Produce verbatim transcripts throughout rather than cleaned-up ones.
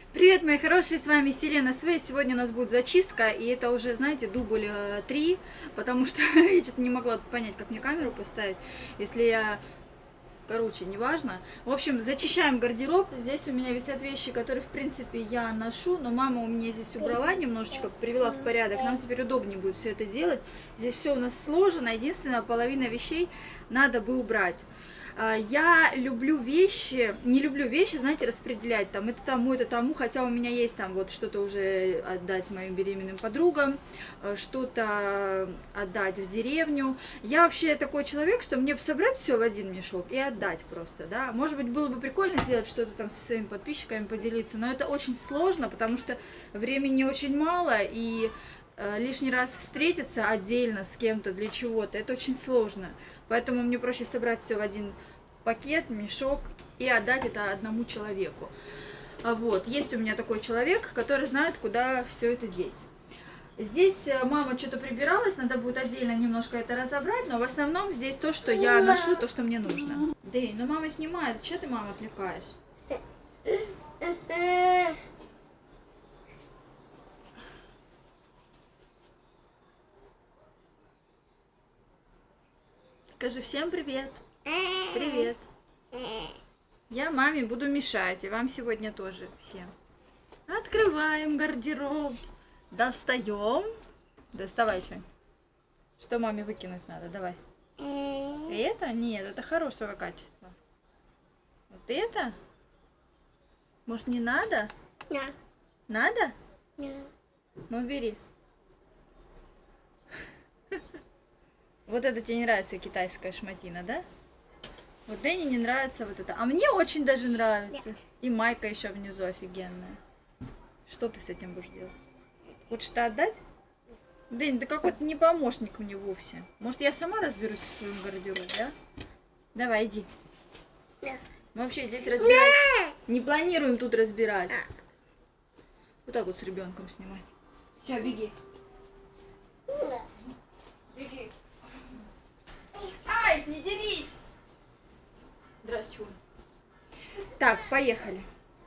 Привет, мои хорошие, с вами Селена Свей. Сегодня у нас будет зачистка, и это уже, знаете, дубль три, потому что я что-то не могла понять, как мне камеру поставить, если я... Короче, неважно. В общем, зачищаем гардероб. Здесь у меня висят вещи, которые, в принципе, я ношу, но мама у меня здесь убрала немножечко, привела в порядок. Нам теперь удобнее будет все это делать. Здесь все у нас сложено. Единственное, половина вещей надо бы убрать. Я люблю вещи, не люблю вещи, знаете, распределять, там, это тому, это тому, хотя у меня есть там вот что-то уже отдать моим беременным подругам, что-то отдать в деревню. Я вообще такой человек, что мне собрать все в один мешок и отдать просто, да. Может быть, было бы прикольно сделать что-то там со своими подписчиками, поделиться, но это очень сложно, потому что времени очень мало, и лишний раз встретиться отдельно с кем-то для чего-то, это очень сложно. Поэтому мне проще собрать все в один пакет, мешок и отдать это одному человеку. Вот, есть у меня такой человек, который знает, куда все это деть. Здесь мама что-то прибиралась, надо будет отдельно немножко это разобрать, но в основном здесь то, что я ношу, то, что мне нужно. Дэй, ну мама снимает, что ты, мама, отвлекаешь? Скажи всем привет. Привет. Я маме буду мешать, и вам сегодня тоже всем. Открываем гардероб. Достаем. Доставай что. Что маме выкинуть надо? Давай. Это? Нет, это хорошего качества. Вот это? Может, не надо? Нет. Надо? Нет. Ну, бери. Вот это тебе не нравится, китайская шматина, да? Вот Дэнни не нравится вот это. А мне очень даже нравится. И майка еще внизу офигенная. Что ты с этим будешь делать? Хочешь это отдать? Дэнни, ты какой-то не помощник мне вовсе. Может, я сама разберусь в своем гардеробе, да? Давай, иди. Мы вообще здесь разбирать не планируем тут разбирать. Вот так вот с ребенком снимать. Все, беги. Беги. Ай, не дерись! Драчу. Так, поехали.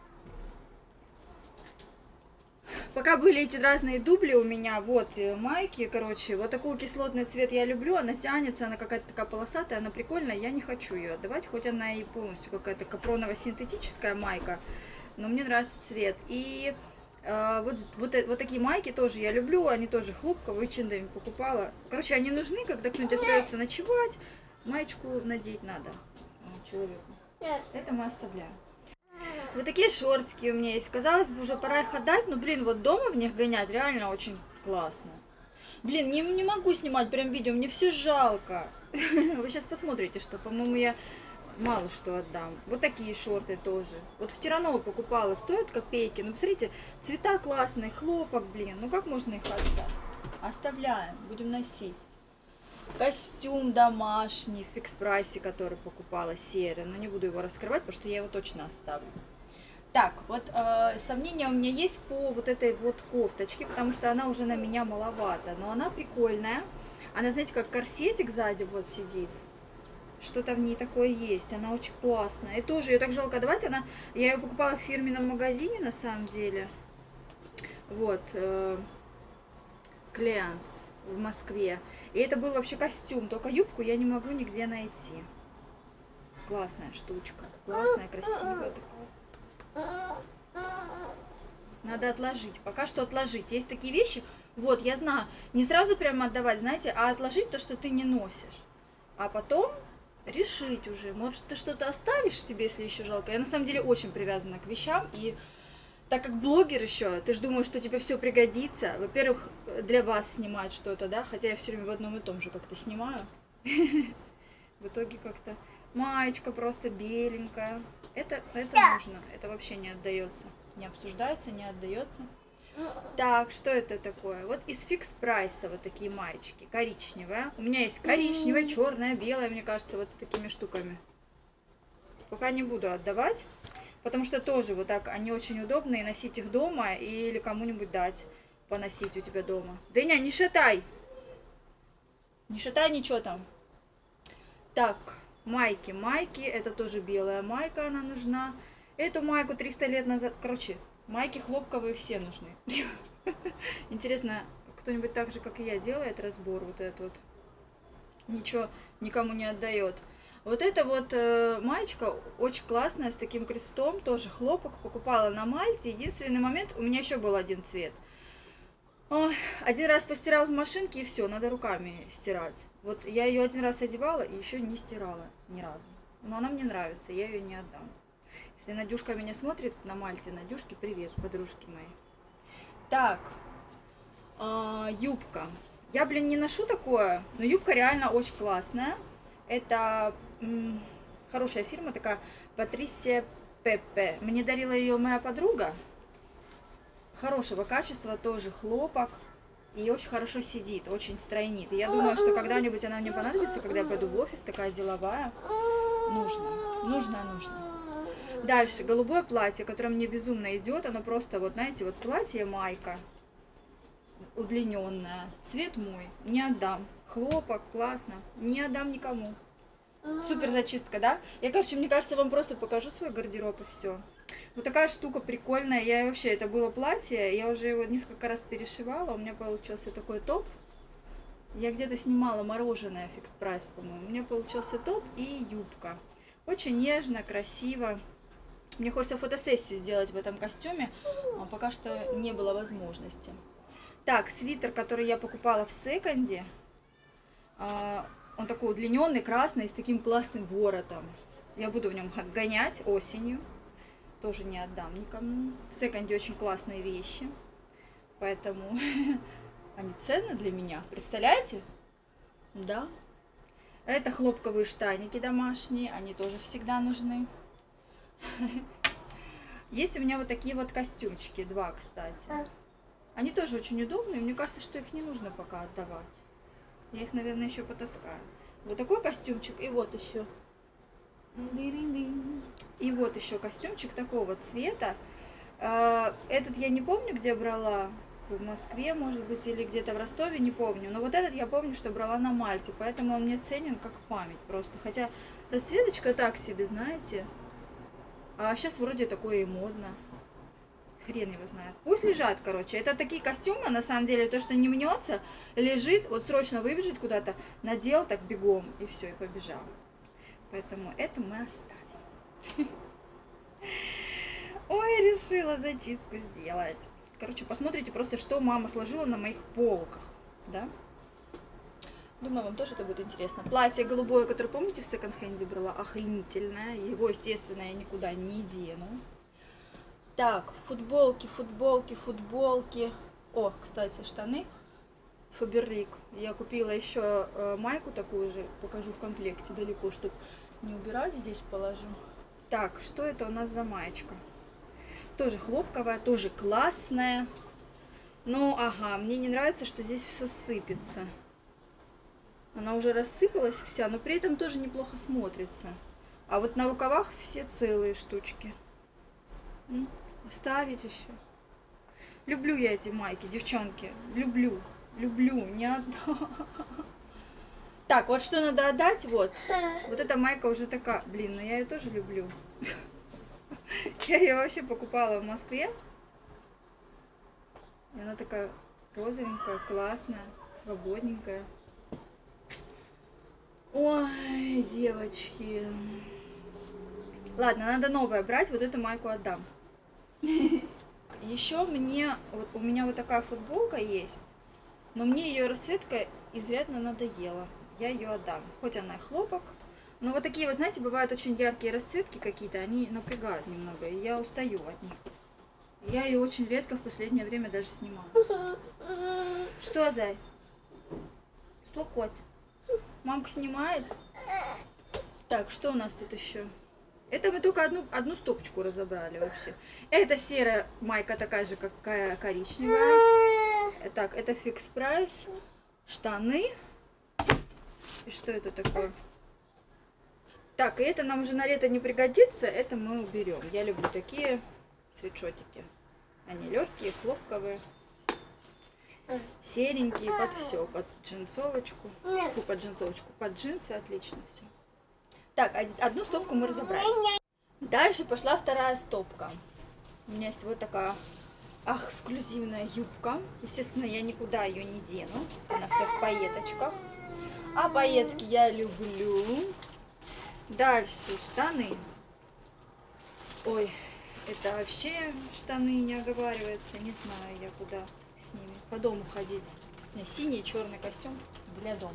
Пока были эти разные дубли у меня, вот майки, короче, вот такой кислотный цвет я люблю, она тянется, она какая-то такая полосатая, она прикольная, я не хочу ее отдавать, хоть она и полностью какая-то капроново-синтетическая майка, но мне нравится цвет. И э, вот, вот, вот такие майки тоже я люблю, они тоже хлопковые, чиндами покупала. Короче, они нужны, когда кто-нибудь остается ночевать, маечку надеть надо человеку. Это мы оставляем. Вот такие шортики у меня есть. Казалось бы, уже пора их отдать, но, блин, вот дома в них гонять реально очень классно. Блин, не, не могу снимать прям видео, мне все жалко. Вы сейчас посмотрите, что, по-моему, я мало что отдам. Вот такие шорты тоже. Вот в Тираново покупала, стоят копейки. Ну, посмотрите, цвета классные, хлопок, блин. Ну, как можно их отдать? Оставляем, будем носить. Костюм домашний в фикс-прайсе, который покупала, серый. Но не буду его раскрывать, потому что я его точно оставлю. Так, вот э, сомнения у меня есть по вот этой вот кофточке, потому что она уже на меня маловато. Но она прикольная. Она, знаете, как корсетик сзади вот сидит. Что-то в ней такое есть. Она очень классная. И тоже ее так жалко отдавать. Она, я ее покупала в фирменном магазине, на самом деле. Вот. Э, Клианс. В Москве. И это был вообще костюм, только юбку я не могу нигде найти. Классная штучка. Классная, красивая такая. Надо отложить. Пока что отложить. Есть такие вещи, вот, я знаю, не сразу прямо отдавать, знаете, а отложить то, что ты не носишь. А потом решить уже. Может, ты что-то оставишь тебе, если еще жалко. Я на самом деле очень привязана к вещам, и так как блогер еще, ты же думаешь, что тебе все пригодится. Во-первых, для вас снимать что-то, да, хотя я все время в одном и том же как-то снимаю. В итоге как-то маечка просто беленькая. Это, это нужно, это вообще не отдается, не обсуждается, не отдается. Так, что это такое? Вот из фикс-прайса вот такие маечки, коричневая. У меня есть коричневая, черная, белая, мне кажется, вот такими штуками. Пока не буду отдавать. Потому что тоже вот так, они очень удобные, носить их дома или кому-нибудь дать поносить у тебя дома. Дыня, не шатай! Не шатай ничего там. Так, майки, майки, это тоже белая майка, она нужна. Эту майку триста лет назад, короче, Майки хлопковые все нужны. Интересно, кто-нибудь так же, как и я, делает разбор вот этот вот? Ничего никому не отдает. Вот эта вот э, маечка очень классная, с таким крестом, тоже хлопок, покупала на Мальте. Единственный момент, у меня еще был один цвет. Ой, один раз постирал в машинке и все, надо руками стирать. Вот я ее один раз одевала и еще не стирала ни разу. Но она мне нравится, я ее не отдам. Если Надюшка меня смотрит на Мальте, Надюшке привет, подружки мои. Так, э, юбка. Я, блин, не ношу такое, но юбка реально очень классная. Это м, хорошая фирма такая, Патрисия Пеппе. Мне дарила ее моя подруга. Хорошего качества, тоже хлопок. И очень хорошо сидит, очень стройнит. И я думаю, что когда-нибудь она мне понадобится, когда я пойду в офис, такая деловая. Нужно, нужно, нужно. Дальше, голубое платье, которое мне безумно идет. Оно просто, вот знаете, вот платье-майка. Удлиненная. Цвет мой. Не отдам. Хлопок, классно. Не отдам никому. Супер зачистка, да? Я, короче, мне кажется, вам просто покажу свой гардероб и все. Вот такая штука прикольная. Я вообще, это было платье, я уже его несколько раз перешивала. У меня получился такой топ. Я где-то снимала мороженое фикс прайс, по-моему. У меня получился топ и юбка. Очень нежно, красиво. Мне хочется фотосессию сделать в этом костюме, а пока что не было возможности. Так, свитер, который я покупала в секонде. Он такой удлиненный, красный, с таким классным воротом. Я буду в нем гонять осенью. Тоже не отдам никому. В секонде очень классные вещи. Поэтому они ценны для меня. Представляете? Да. Это хлопковые штаники домашние. Они тоже всегда нужны. Есть у меня вот такие вот костюмчики. Два, кстати. Они тоже очень удобные. Мне кажется, что их не нужно пока отдавать. Я их, наверное, еще потаскаю. Вот такой костюмчик. И вот еще. И вот еще костюмчик такого цвета. Этот я не помню, где брала. В Москве, может быть, или где-то в Ростове, не помню. Но вот этот я помню, что брала на Мальте. Поэтому он мне ценен как память просто. Хотя расцветочка так себе, знаете. А сейчас вроде такое и модно. Хрен его знает. Пусть лежат, короче. Это такие костюмы, на самом деле, то, что не мнется, лежит, вот срочно выбежать куда-то, надел так бегом, и все, и побежал. Поэтому это мы оставим. Ой, решила зачистку сделать. Короче, посмотрите просто, что мама сложила на моих полках, да? Думаю, вам тоже это будет интересно. Платье голубое, которое, помните, в секонд-хенде брала, охренительное. Его, естественно, я никуда не дену. Так, футболки, футболки, футболки. О, кстати, штаны Фаберлик. Я купила еще э, майку такую же, покажу в комплекте далеко, чтобы не убирать, здесь положу. Так, что это у нас за маечка? Тоже хлопковая, тоже классная. Ну, ага, мне не нравится, что здесь все сыпется. Она уже рассыпалась вся, но при этом тоже неплохо смотрится. А вот на рукавах все целые штучки. Оставить еще. Люблю я эти майки, девчонки. Люблю, люблю, не отдам. Так, вот что надо отдать, вот. Вот эта майка уже такая, блин, но я ее тоже люблю. Я ее вообще покупала в Москве. И она такая розовенькая, классная, свободненькая. Ой, девочки. Ладно, надо новое брать, вот эту майку отдам. Еще мне, вот у меня вот такая футболка есть, но мне ее расцветка изрядно надоела. Я ее отдам. Хоть она и хлопок. Но вот такие, вы знаете, бывают очень яркие расцветки какие-то, они напрягают немного, и я устаю от них. Я ее очень редко в последнее время даже снимаю. Что, Зай? Что, кот? Мамка снимает? Так, что у нас тут еще? Это мы только одну, одну стопочку разобрали вообще. Это серая майка, такая же, как коричневая. Так, это фикс прайс. Штаны. И что это такое? Так, и это нам уже на лето не пригодится. Это мы уберем. Я люблю такие свитшотики. Они легкие, хлопковые. Серенькие, под все. Под джинсовочку. Фу, под джинсовочку. Под джинсы отлично все. Так, одну стопку мы разобрали. Дальше пошла вторая стопка. У меня есть вот такая ах, эксклюзивная юбка. Естественно, я никуда ее не дену. Она вся в пайеточках. А пайетки я люблю. Дальше штаны. Ой, это вообще штаны не оговаривается. Не знаю я, куда с ними. По дому ходить. У меня синий черный костюм для дома.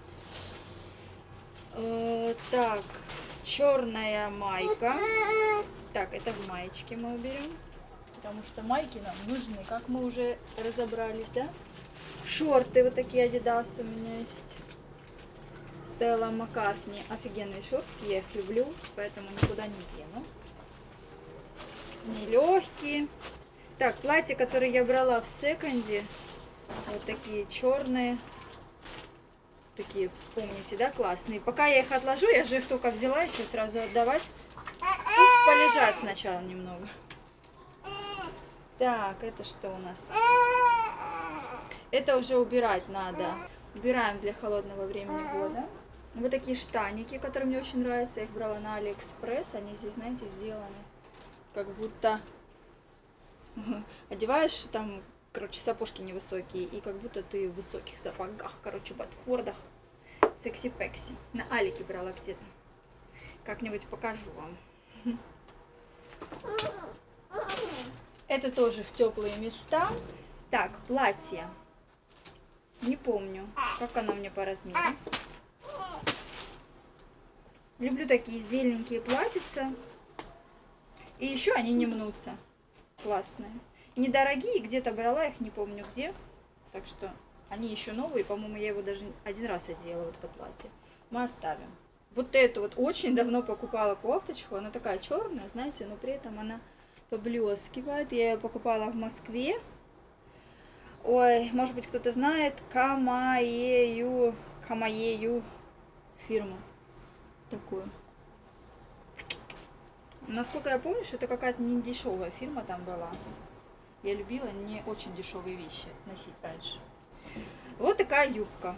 Э, так, черная майка. Так, это в маечке мы уберем. Потому что майки нам нужны, как мы уже разобрались, да? Шорты вот такие Adidas у меня есть. Стелла Маккартни. Офигенные шортики, я их люблю, поэтому никуда не дену. Они легкие. Так, платья, которые я брала в секонде. Вот такие черные. Такие, помните, да, классные. Пока я их отложу, я же их только взяла, и что, сразу отдавать? Пусть полежат сначала немного. Так, это что у нас? Это уже убирать надо. Убираем для холодного времени года. Вот такие штаники, которые мне очень нравятся. Я их брала на Алиэкспресс. Они здесь, знаете, сделаны как будто одеваешь там, короче, сапожки невысокие. И как будто ты в высоких сапогах, короче, ботфордах. Секси-пекси. На Алике брала где-то. Как-нибудь покажу вам. Это тоже в теплые места. Так, платье. Не помню, как оно мне по размеру. Люблю такие зелененькие платьица. И еще они не мнутся. Классные. Недорогие, где-то брала их, не помню где. Так что они еще новые. По-моему, я его даже один раз одела, вот это платье. Мы оставим. Вот эту вот очень давно покупала кофточку. Она такая черная, знаете, но при этом она поблескивает. Я ее покупала в Москве. Ой, может быть, кто-то знает Камаею, Камаею фирму такую. Насколько я помню, что это какая-то не дешевая фирма там была. Я любила не очень дешевые вещи носить раньше. Вот такая юбка.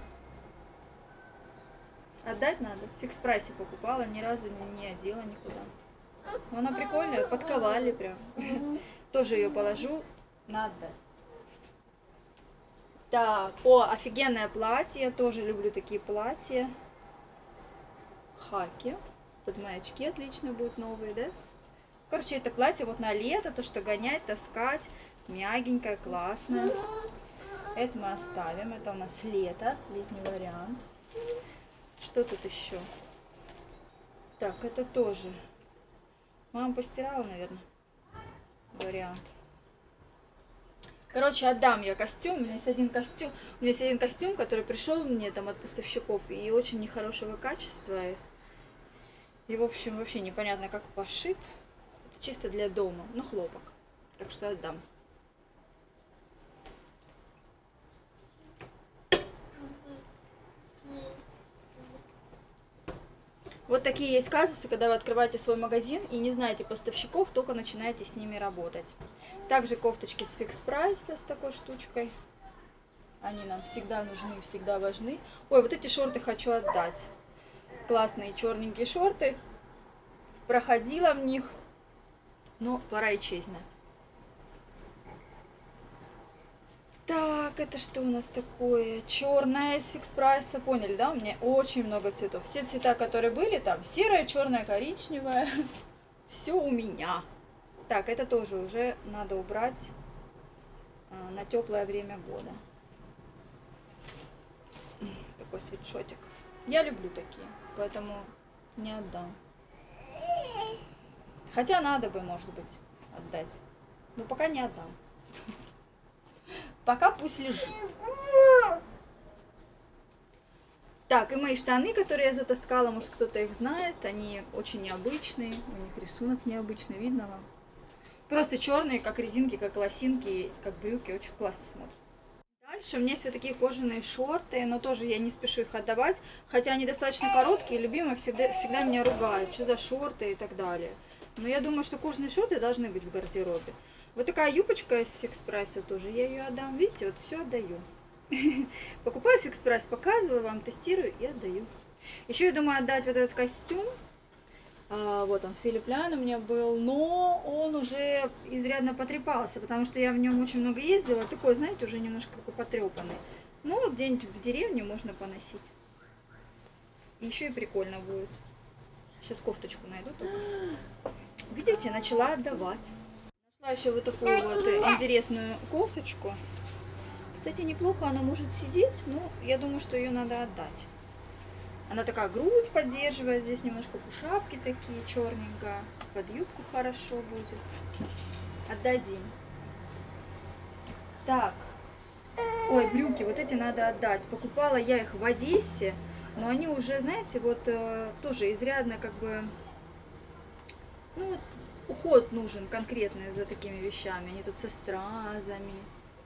Отдать надо. В фикс прайсе покупала, ни разу не одела никуда. Но она прикольная, подковали прям. Тоже ее положу, надо отдать. Так, о, офигенное платье, я тоже люблю такие платья. Хаки, под мои очки отлично будут новые, да? Короче, это платье вот на лето, то, что гонять, таскать, мягенькое, классное. Это мы оставим, это у нас лето, летний вариант. Что тут еще? Так, это тоже. Мама постирала, наверное, вариант. Короче, отдам я костюм. У меня есть один костюм, у меня есть один костюм, который пришел мне там от поставщиков и очень нехорошего качества. И, в общем, вообще непонятно, как пошит. Это чисто для дома, но хлопок. Так что отдам. Вот такие есть казусы, когда вы открываете свой магазин и не знаете поставщиков, только начинаете с ними работать. Также кофточки с фикс прайса с такой штучкой. Они нам всегда нужны, всегда важны. Ой, вот эти шорты хочу отдать. Классные черненькие шорты. Проходила в них, но пора и честь знать. Так, это что у нас такое? Черная из фикс прайса. Поняли, да? У меня очень много цветов. Все цвета, которые были там, серая, черная, коричневая. Все у меня. Так, это тоже уже надо убрать а, на теплое время года. Такой свитшотик. Я люблю такие, поэтому не отдам. Хотя надо бы, может быть, отдать. Но пока не отдам. Пока пусть лежит. Так, и мои штаны, которые я затаскала, может кто-то их знает, они очень необычные. У них рисунок необычный, видно вам? Просто черные, как резинки, как лосинки, как брюки, очень классно смотрят. Дальше у меня есть вот такие кожаные шорты, но тоже я не спешу их отдавать, хотя они достаточно короткие, любимые всегда, всегда меня ругают, что за шорты и так далее. Но я думаю, что кожаные шорты должны быть в гардеробе. Вот такая юбочка из фикс прайса тоже, я ее отдам. Видите, вот все отдаю. Покупаю фикс прайс, показываю вам, тестирую и отдаю. Еще я думаю отдать вот этот костюм. А, вот он, Филипп Лян у меня был, но он уже изрядно потрепался, потому что я в нем очень много ездила. Такой, знаете, уже немножко такой потрепанный. Ну, вот где-нибудь в деревне можно поносить. Еще и прикольно будет. Сейчас кофточку найду только. Видите, начала отдавать. Нашла еще вот такую вот интересную кофточку. Кстати, неплохо она может сидеть, но я думаю, что ее надо отдать. Она такая грудь поддерживает, здесь немножко пушапки такие, черненько. Под юбку хорошо будет. Отдадим. Так. Ой, брюки, вот эти надо отдать. Покупала я их в Одессе, но они уже, знаете, вот э, тоже изрядно как бы... Ну вот уход нужен конкретный за такими вещами. Они тут со стразами.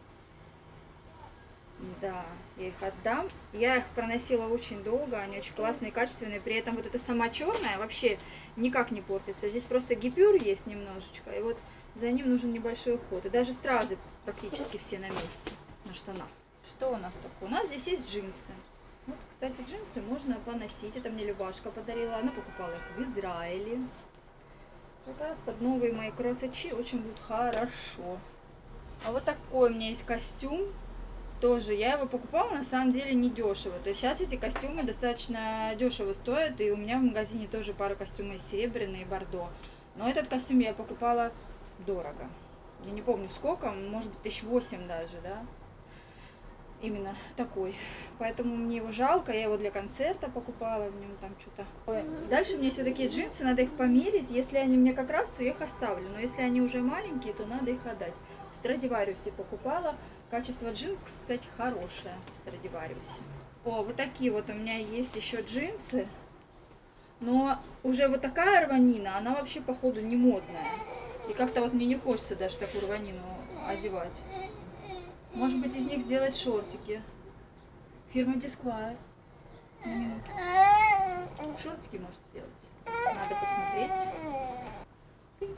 Да, я их отдам. Я их проносила очень долго, они очень классные, качественные. При этом вот эта сама черная вообще никак не портится. Здесь просто гипюр есть немножечко, и вот за ним нужен небольшой уход. И даже стразы практически все на месте, на штанах. Что у нас такое? У нас здесь есть джинсы. Вот, кстати, джинсы можно поносить. Это мне Любашка подарила. Она покупала их в Израиле. Как раз под новые мои кроссачи очень будет хорошо. А вот такой у меня есть костюм. Тоже я его покупала на самом деле не дешево. То есть сейчас эти костюмы достаточно дешево стоят. И у меня в магазине тоже пара костюмов из серебряной и бордо. Но этот костюм я покупала дорого. Я не помню сколько, может быть тысяч восемь даже, да. Именно такой. Поэтому мне его жалко. Я его для концерта покупала. В нем там что-то. Дальше у меня есть вот такие джинсы. Надо их померить. Если они мне как раз, то я их оставлю. Но если они уже маленькие, то надо их отдать. В Страдивариусе покупала. Качество джинс, кстати, хорошее в Страдивариусе. О, вот такие вот у меня есть еще джинсы. Но уже вот такая рванина, она вообще, походу, не модная. И как-то вот мне не хочется даже такую рванину одевать. Может быть, из них сделать шортики. Фирма Disquire. На минуту. Шортики может сделать. Надо посмотреть.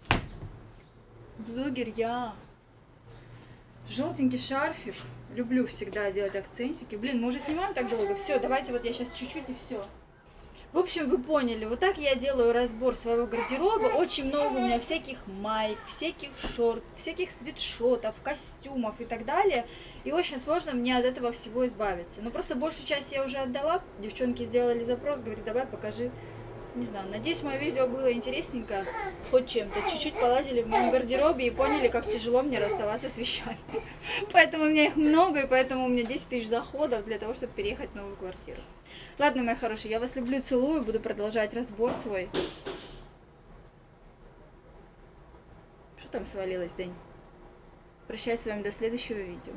Блогер я. Желтенький шарфик. Люблю всегда делать акцентики. Блин, мы уже снимаем так долго. Все, давайте вот я сейчас чуть-чуть и все. В общем, вы поняли, вот так я делаю разбор своего гардероба. Очень много у меня всяких майк, всяких шорт, всяких свитшотов, костюмов и так далее. И очень сложно мне от этого всего избавиться. Но просто большую часть я уже отдала. Девчонки сделали запрос, говорит, давай покажи. Не знаю, надеюсь, мое видео было интересненько, хоть чем-то. Чуть-чуть полазили в моем гардеробе и поняли, как тяжело мне расставаться с вещами. Поэтому у меня их много, и поэтому у меня десять тысяч заходов для того, чтобы переехать в новую квартиру. Ладно, мои хорошие, я вас люблю, целую, буду продолжать разбор свой. Что там свалилось, Дэнь? Прощаюсь с вами до следующего видео.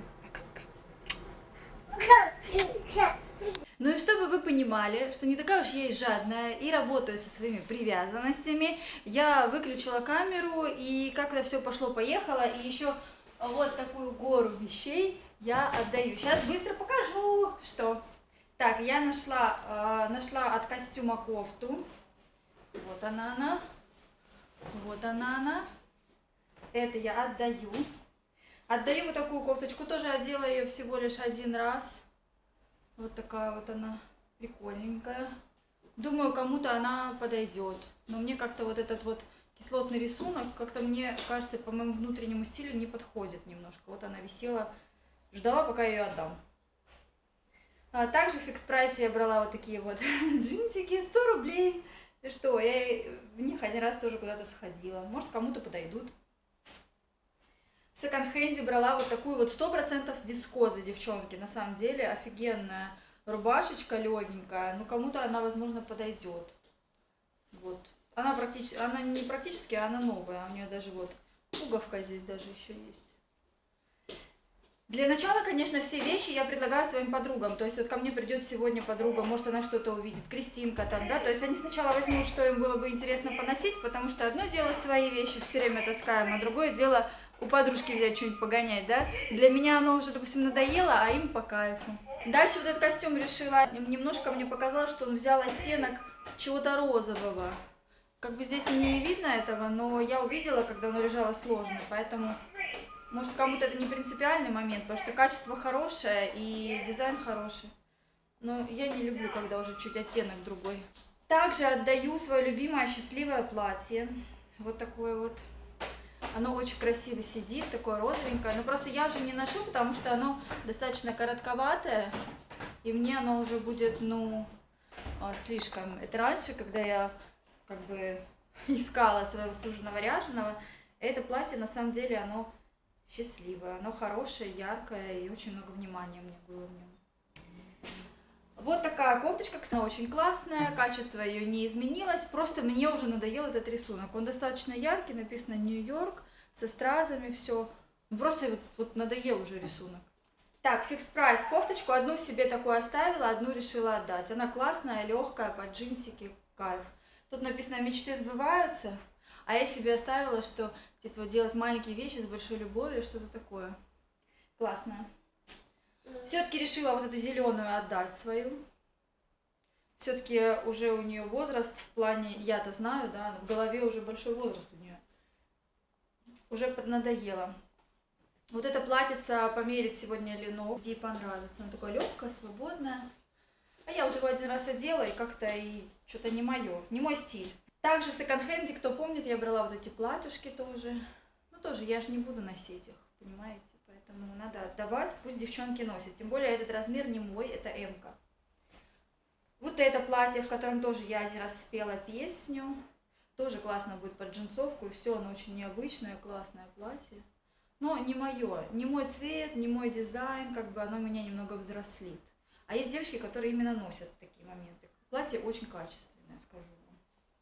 Пока-пока. Ну и чтобы вы понимали, что не такая уж я и жадная, и работаю со своими привязанностями, я выключила камеру, и как-то все пошло-поехало, и еще вот такую гору вещей я отдаю. Сейчас быстро покажу, что... Так, я нашла, э, нашла от костюма кофту. Вот она она. Вот она она. Это я отдаю. Отдаю вот такую кофточку. Тоже одела ее всего лишь один раз. Вот такая вот она. Прикольненькая. Думаю, кому-то она подойдет. Но мне как-то вот этот вот кислотный рисунок, как-то мне кажется, по моему внутреннему стилю не подходит немножко. Вот она висела. Ждала, пока я ее отдам. А также в фикс-прайсе я брала вот такие вот джинсики, сто рублей. И что, я в них один раз тоже куда-то сходила. Может, кому-то подойдут. В секонд-хенде брала вот такую вот сто процентов вискозы, девчонки. На самом деле офигенная рубашечка, легенькая. Ну, кому-то она, возможно, подойдет. Вот. Она практически, она не практически, а она новая. У нее даже вот пуговка здесь даже еще есть. Для начала, конечно, все вещи я предлагаю своим подругам. То есть вот ко мне придет сегодня подруга, может она что-то увидит, Кристинка там, да. То есть они сначала возьмут, что им было бы интересно поносить, потому что одно дело свои вещи все время таскаем, а другое дело у подружки взять что-нибудь погонять, да. Для меня оно уже, допустим, надоело, а им по кайфу. Дальше вот этот костюм решила, немножко мне показалось, что он взял оттенок чего-то розового. Как бы здесь не видно этого, но я увидела, когда оно лежало сложно, поэтому... Может, кому-то это не принципиальный момент, потому что качество хорошее и дизайн хороший. Но я не люблю, когда уже чуть оттенок другой. Также отдаю свое любимое счастливое платье. Вот такое вот. Оно очень красиво сидит, такое розовенькое. Но просто я уже не ношу, потому что оно достаточно коротковатое. И мне оно уже будет, ну, слишком. Это раньше, когда я как бы искала своего суженого ряженого. Это платье, на самом деле, оно счастливое. Оно хорошее, яркое и очень много внимания мне было в нем. Вот такая кофточка, кстати, она очень классная, качество ее не изменилось, просто мне уже надоел этот рисунок. Он достаточно яркий, написано Нью-Йорк, со стразами, все. Просто вот, вот надоел уже рисунок. Так, фикс прайс. Кофточку одну себе такую оставила, одну решила отдать. Она классная, легкая, под джинсики, кайф. Тут написано «Мечты сбываются», а я себе оставила, что типа делать маленькие вещи с большой любовью, что-то такое. Классное. Все-таки решила вот эту зеленую отдать свою. Все-таки уже у нее возраст в плане, я-то знаю, да, в голове уже большой возраст у нее. Уже поднадоело. Вот это платьице померить сегодня Лено. Ей понравится. Оно такое легкое, свободное. А я вот его один раз одела, и как-то и что-то не мое, не мой стиль. Также в секонд-хенде, кто помнит, я брала вот эти платьюшки тоже. Ну тоже, я же не буду носить их, понимаете? Поэтому надо отдавать, пусть девчонки носят. Тем более этот размер не мой, это эм-ка. Вот это платье, в котором тоже я один раз спела песню. Тоже классно будет под джинсовку. И все, оно очень необычное, классное платье. Но не мое, не мой цвет, не мой дизайн, как бы оно меня немного взрослит. А есть девочки, которые именно носят такие моменты. Платье очень качественное, скажу вам.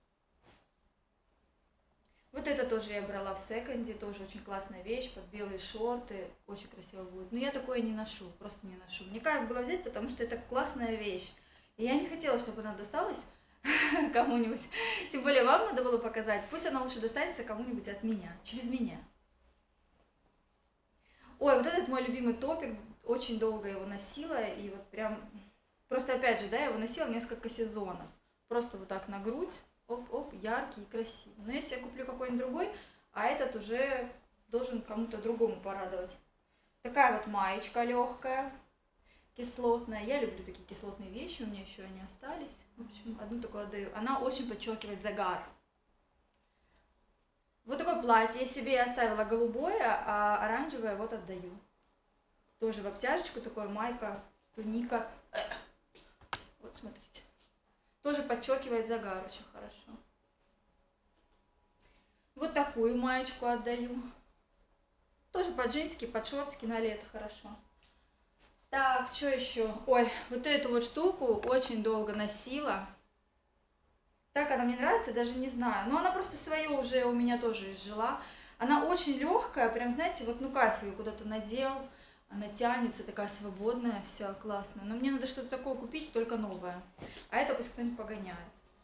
Вот это тоже я брала в секонде, тоже очень классная вещь, под белые шорты, очень красиво будет. Но я такое не ношу, просто не ношу. Мне кайф было взять, потому что это классная вещь. И я не хотела, чтобы она досталась кому-нибудь. Тем более вам надо было показать. Пусть она лучше достанется кому-нибудь от меня, через меня. Ой, вот этот мой любимый топик, очень долго его носила, и вот прям, просто опять же, да, я его носила несколько сезонов. Просто вот так на грудь, оп-оп, яркий и красивый. Но если я куплю какой-нибудь другой, а этот уже должен кому-то другому порадовать. Такая вот маечка легкая, кислотная. Я люблю такие кислотные вещи, у меня еще они остались. В общем, одну такую отдаю. Она очень подчеркивает загар. Вот такое платье я себе оставила голубое, а оранжевое вот отдаю. Тоже в обтяжечку, такое майка, туника. Вот смотрите. Тоже подчеркивает загар очень хорошо. Вот такую маечку отдаю. Тоже под джинсики, под шортики на лето хорошо. Так, что еще? Ой, вот эту вот штуку очень долго носила. Так она мне нравится, даже не знаю. Но она просто свое уже у меня тоже изжила. Она очень легкая, прям, знаете, вот ну кайф ее куда-то надел. Она тянется, такая свободная, вся классная. Но мне надо что-то такое купить, только новое. А это пусть кто-нибудь погоняет.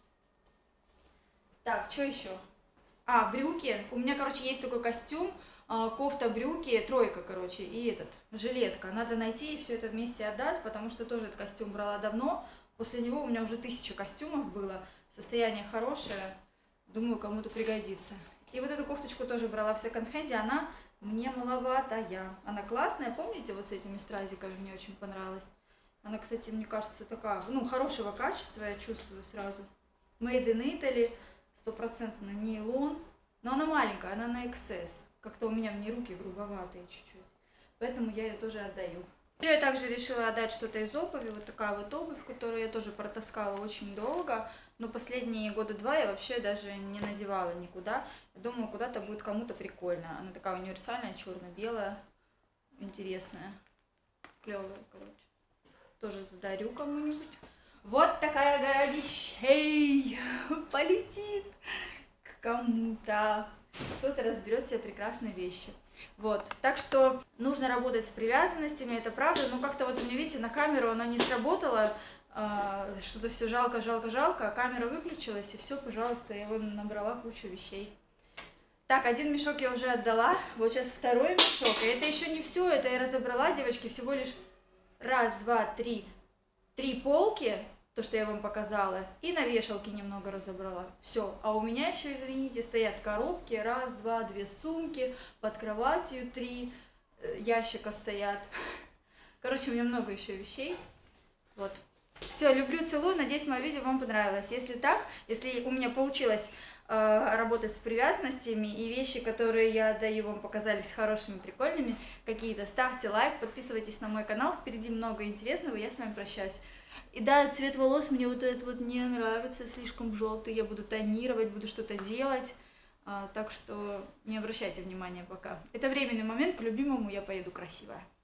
Так, что еще? А, брюки. У меня, короче, есть такой костюм. Кофта, брюки, тройка, короче, и этот, жилетка. Надо найти и все это вместе отдать, потому что тоже этот костюм брала давно. После него у меня уже тысяча костюмов было. Состояние хорошее, думаю, кому-то пригодится. И вот эту кофточку тоже брала в секонд-хенде, она мне маловатая. Она классная, помните, вот с этими стразиками мне очень понравилась. Она, кстати, мне кажется, такая, ну, хорошего качества, я чувствую сразу. Made in Italy, стопроцентно нейлон, но она маленькая, она на икс эс. Как-то у меня мне руки грубоватые чуть-чуть, поэтому я ее тоже отдаю. Еще я также решила отдать что-то из обуви, вот такая вот обувь, которую я тоже протаскала очень долго, но последние года два я вообще даже не надевала никуда. Я думаю, куда-то будет кому-то прикольно. Она такая универсальная, черно-белая, интересная, клевая, короче. Тоже задарю кому-нибудь. Вот такая гора вещей полетит к кому-то. Кто-то разберет себе прекрасные вещи. Вот, так что нужно работать с привязанностями, это правда, но как-то вот у меня, видите, на камеру она не сработала, э, что-то все жалко, жалко, жалко, а камера выключилась, и все, пожалуйста, я его набрала кучу вещей. Так, один мешок я уже отдала, вот сейчас второй мешок, и это еще не все, это я разобрала, девочки, всего лишь раз, два, три, три полки, то, что я вам показала, и на вешалке немного разобрала. Все. А у меня еще, извините, стоят коробки. Раз, два, две сумки. Под кроватью три ящика стоят. Короче, у меня много еще вещей. Вот. Все, люблю, целую. Надеюсь, мое видео вам понравилось. Если так, если у меня получилось э, работать с привязанностями и вещи, которые я даю, вам показались хорошими, прикольными, какие-то, ставьте лайк, подписывайтесь на мой канал. Впереди много интересного. Я с вами прощаюсь. И да, цвет волос мне вот этот вот не нравится, слишком желтый. Я буду тонировать, буду что-то делать. А, так что не обращайте внимания пока. Это временный момент, к любимому я поеду красивая.